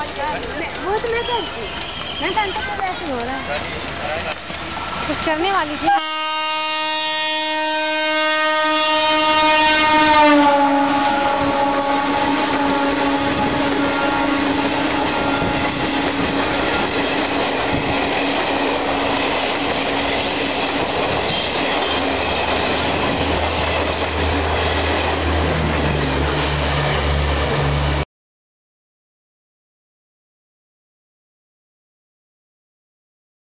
वो तो मैं करती, मैं तो ऐसे हो रहा है कुछ करने वाली थी।